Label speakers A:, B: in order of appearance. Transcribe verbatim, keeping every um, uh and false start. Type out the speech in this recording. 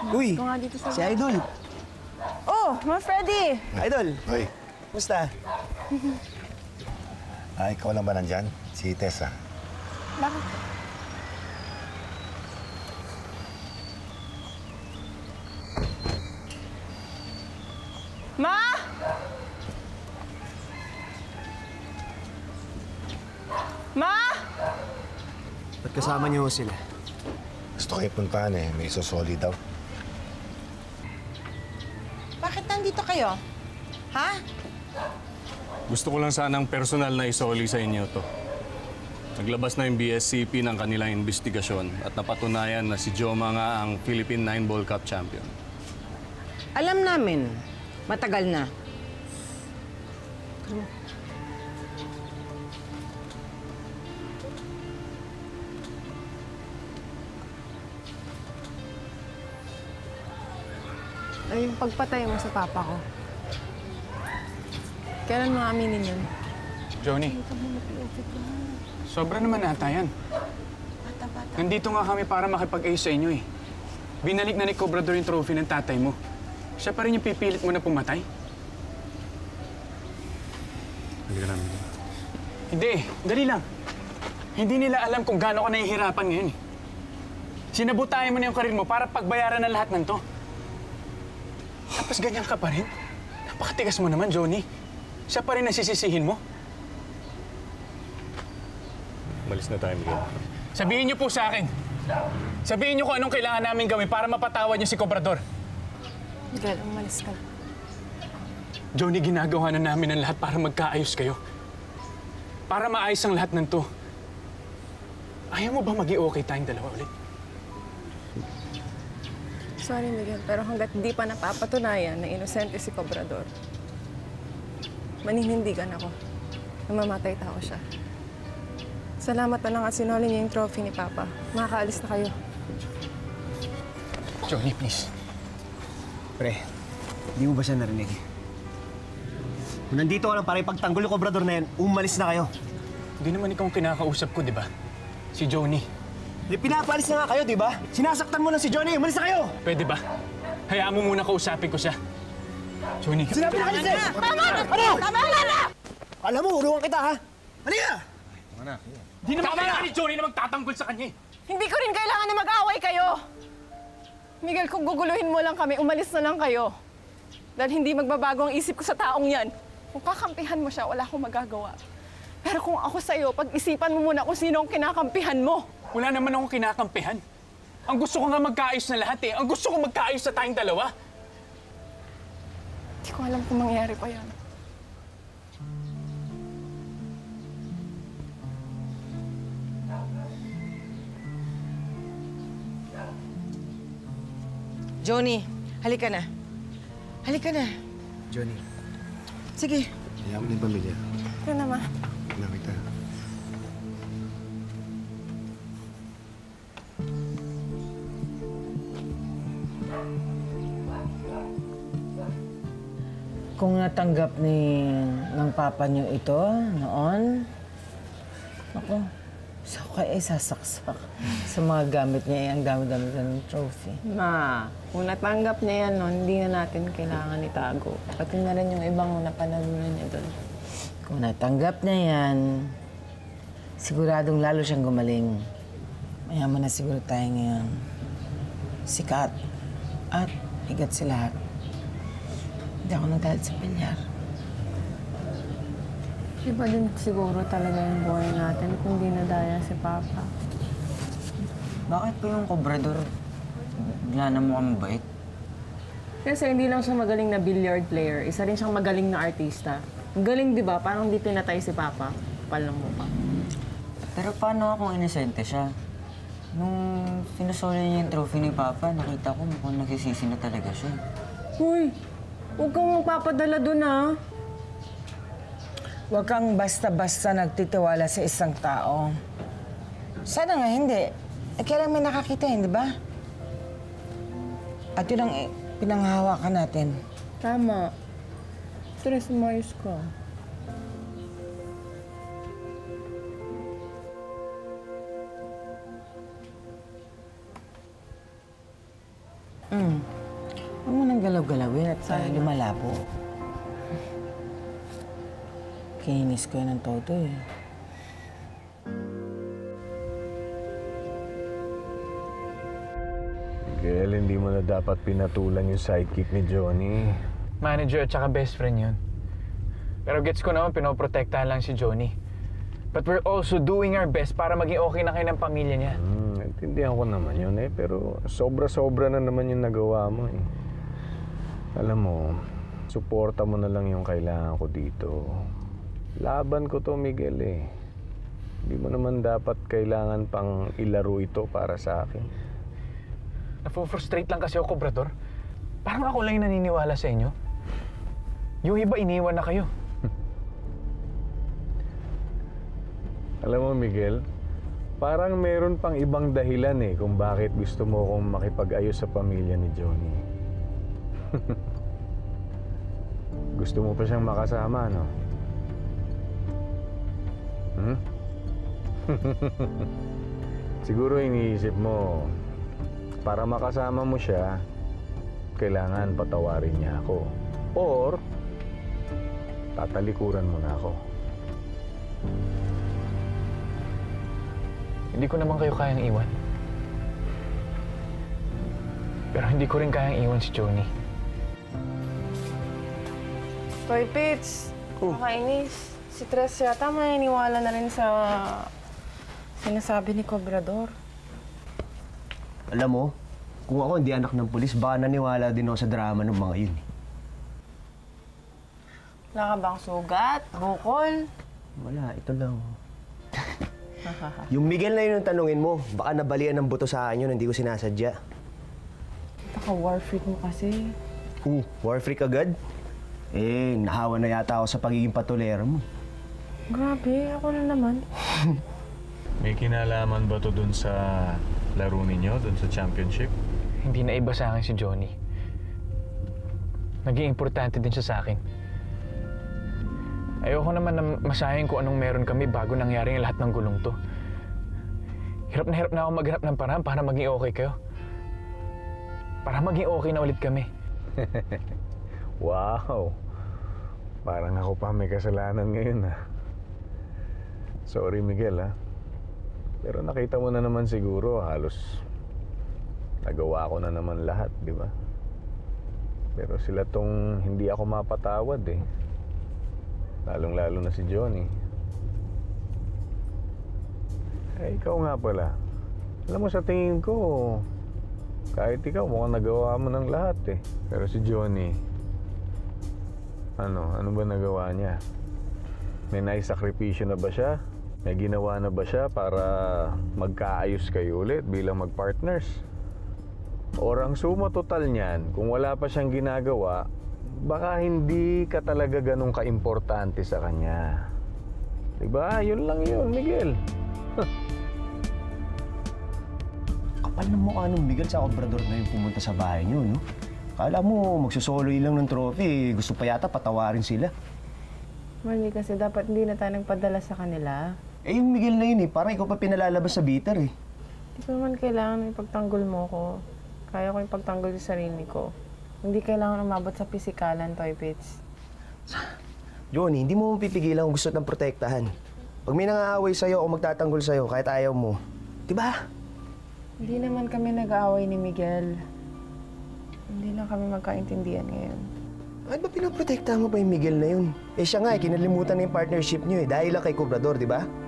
A: Uy,
B: dito sa
A: si Idol.
B: Oh, Ma Freddy!
A: Idol.
C: Hoy.
A: Kumusta?
C: Ah, ikaw lang ba nandyan? Si Tessa.
B: Bakit? Ma! Ma!
A: Ba't kasama niyo sila?
C: Gusto kayo puntahan eh. May isosoli daw.
D: Bakit nandito kayo? Ha?
E: Gusto ko lang sanang personal na isoli sa inyo to. Naglabas na yung B S C P ng kanilang investigasyon at napatunayan na si Joma nga ang Philippine Nine Ball Cup champion.
D: Alam namin. Matagal na.
B: Ay, yung pagpatay mo sa papa ko. Kailan mo aminin yun?
F: Joni, sobra naman ata yan. Nandito nga kami para makipag-ayos sa inyo eh. Binalik na ni Cobrador yung trophy ng tatay mo. Siya pa rin yung pipilit mo na pumatay.
E: Hindi ka namin.
F: Hindi, dali lang. Hindi nila alam kung gaano ka nahihirapan ngayon eh. Sinabutayan mo na yung karir mo para pagbayaran ng lahat ng to. Tapos ganyan ka pa rin? Napakatigas mo naman, Joni. Siya pa rin nasisisihin mo.
E: Malis na tayo, Miguel.
F: Sabihin niyo po sa akin. Sabihin niyo kung anong kailangan namin gawin para mapatawad niyo si Cobrador.
B: Miguel, umalis ka.
F: Joni, ginagawa na namin ang lahat para magkaayos kayo. Para maayos ang lahat ng to. Ayaw mo ba maging okay tayong dalawa ulit?
B: Sorry, Miguel, pero hanggat hindi pa napapatunayan na inosente si Cobrador, maninindigan ako na mamatay tao siya. Salamat na lang at sinoli niya yung trophy ni Papa. Makakaalis na kayo.
F: Joni, please.
A: Pre, hindi mo ba siya narinig? Kung nandito ka lang para ipagtanggol yung Cobrador na yan, umalis na kayo.
F: Hindi naman ikaw ang kinakausap ko, di ba? Si Joni.
A: Di pinapalis na nga kayo, di ba? Sinasaktan mo lang si Joni, umalis na kayo!
F: Pwede ba? Hayaan mo muna kausapin ko siya. Joni.
A: Sinabi na kayo sa'yo!
D: Tama na!
A: Ano?
D: Tama na na!
A: Alam mo, uruan kita, ha? Halika!
F: Hindi naman kailangan ni Joni na magtatanggol sa kanya eh.
B: Hindi ko rin kailangan na mag-away kayo! Miguel, kung guguluhin mo lang kami, umalis na lang kayo. Dahil hindi magbabago ang isip ko sa taong yan. Kung kakampihan mo siya, wala akong magagawa. Pero kung ako sa'yo, pag-isipan mo muna kung sino ang kinakampihan mo.
F: Wala naman akong kinakampihan. Ang gusto ko nga magkaayos na lahat eh. Ang gusto ko magkaayos sa tayong dalawa.
B: Hindi ko alam kung mangyari pa yan.
D: Joni, halika na. Halika na.
A: Joni.
D: Sige.
C: Hayaan mo na yung pamilya.
B: Ito na, Ma.
C: Lamig tayo.
D: Kung natanggap ni ng papa niyo ito noon, ako, so kaya ay sasaksak sa mga gamit niya, ang dami-dami ng trophy.
B: Ma, kung natanggap niya yan noon, hindi na natin kailangan itago. Pati na rin yung ibang napanalunan niya doon.
D: Kung natanggap niya yan, siguradong lalo siyang gumaling. Mayaman na siguro tayo ngayon. Sikat at higat si lahat. Hindi ako nagalit sa pilyar.
B: Iba din siguro talaga yung buhay natin kung di nadaya si Papa.
G: Bakit po yung Cobrador bigla na mukhang mabait?
B: Kasi hindi lang siya magaling na billiard player, isa rin siyang magaling na artista. Galing, di ba? Parang di pinatay si Papa. Kapal ng mukha.
G: Pero paano kung inosente siya? Nung sinusoli niya yung trophy ni Papa, nakita ko mukhang nagsisisi na talaga siya.
B: Uy! Huwag kang magpapadala dun, ha?
D: Huwag kang basta-basta nagtitiwala sa isang tao. Sana nga hindi. Eh, kailan may nakakita yun, di ba? At yun ang eh, pinanghahawakan natin.
B: Tama. Tres, umayos ka.
D: Hmm. Huwag mo nang galaw-galawin at uh, lumalabo. Kininis ko yan ng todo eh.
H: Miguel, hindi mo na dapat pinatulan yung sidekick ni Joni.
F: Manager at saka best friend yun. Pero gets ko naman, pinoprotektahan lang si Joni. But we're also doing our best para maging okay na kayo ng pamilya niya.
H: Hmm, intindihan ko naman yun eh, pero sobra-sobra na naman yung nagawa mo eh. Alam mo, suporta mo na lang yung kailangan ko dito. Laban ko to, Miguel eh. Hindi mo naman dapat kailangan pang ilaro ito para sa akin.
F: Nafo-frustrate lang kasi ako, Cobrador. Parang ako lang yung naniniwala sa inyo. Yung iba, iniwan na kayo.
H: Alam mo, Miguel, parang meron pang ibang dahilan eh kung bakit gusto mo akong makipag-ayos sa pamilya ni Joni. Gusto mo pa siyang makasama, no? Hmm? Siguro iniisip mo, para makasama mo siya, kailangan patawarin niya ako. Or, tatalikuran mo na ako.
F: Hindi ko naman kayo kayang iwan. Pero hindi ko rin kayang iwan si Joni.
B: Toy Pits, nakainis. Si Tres yata maniniwala na rin sa sinasabi ni Cobrador.
A: Alam mo, kung ako hindi anak ng pulis, baka naniwala din ako sa drama ng mga yun.
B: Wala ka bang sugat? Bukol?
A: Wala, ito lang. Yung Miguel na yun ang tanungin mo, baka nabalian ng buto sa akin yun, hindi ko sinasadya.
B: Baka war freak mo kasi.
A: Uh, war freak agad? Eh, nahawa na yata ako sa pagiging patulero mo.
B: Grabe, ako na naman.
H: May kinalaman ba to dun sa laro ninyo, dun sa championship?
F: Hindi na iba sa akin si Joni. Naging importante din siya sa akin. Ayoko naman na masayang kung anong meron kami bago nangyari ang lahat ng gulong to. Hirap na hirap na ako maghanap ng paraan para maging okay kayo. Para maging okay na ulit kami.
H: Wow! Parang ako pa may kasalanan ngayon, ha? Sorry, Miguel, ha? Pero nakita mo na naman siguro, halos nagawa ko na naman lahat, di ba? Pero sila tong hindi ako mapatawad, eh. Lalong-lalo na si Joni. Eh, ikaw nga pala. Alam mo, sa tingin ko, kahit ikaw, mukhang nagawa mo ng lahat, eh. Pero si Joni, ano, ano ba nagawa niya? May naisakripisyo na ba siya? May ginawa na ba siya para magkaayos kayo ulit bilang magpartners? Or ang suma total niyan, kung wala pa siyang ginagawa, baka hindi ka talaga ganun ka-importante sa kanya. Diba? Yun lang yun, Miguel.
A: Kapal na mukha ng Miguel sa Cobrador na yung pumunta sa bahay niyo, no? Kala mo, magsusolo lang ng trophy. Gusto pa yata patawarin sila.
B: Mali kasi dapat hindi na tayo nagpadala sa kanila.
A: Eh, yung Miguel na yun eh. Parang ikaw pa pinalalabas sa bitter eh.
B: Hindi ko naman kailangan ipagtanggol mo ko. Kaya ko ipagtanggol sa sarili ko. Hindi kailangan umabot sa pisikalan, Toy Pits.
A: Joni, hindi mo pipigilan kung gusto ng protektahan. Pag may nangaaway sa'yo o magtatanggol sa'yo, kahit ayaw mo, di ba?
B: Hindi naman kami nag-aaway ni Miguel. Hindi lang kami magkaintindihan ngayon.
A: Bakit ba pinaprotektahan mo pa yung Miguel na yun? Eh siya nga eh, kinalimutan na yung partnership niyo eh, dahil lang kay Cobrador, di ba?